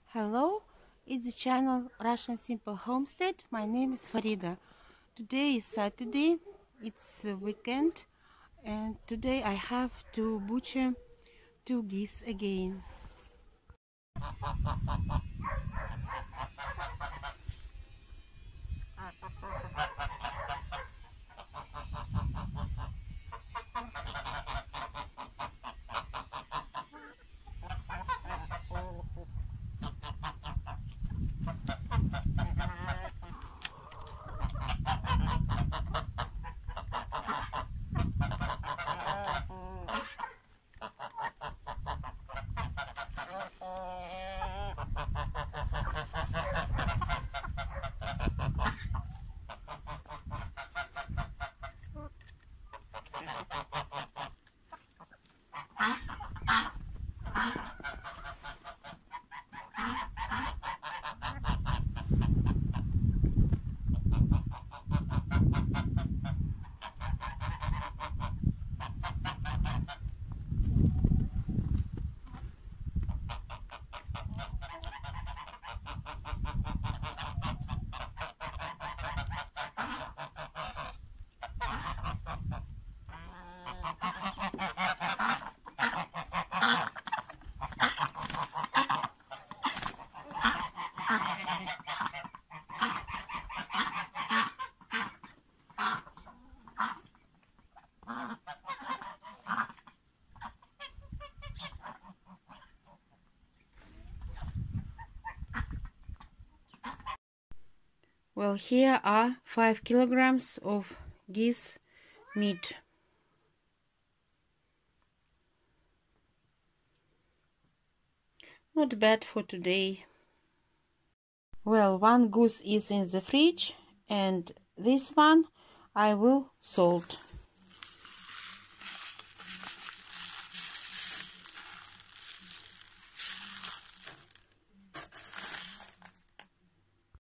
Hello, it's the channel Russian Simple Homestead. My name is Farida. Today is Saturday, it's a weekend, and today I have to butcher 2 geese again. Well, here are 5 kilograms of geese meat. Not bad for today. Well, one goose is in the fridge, and this one I will salt.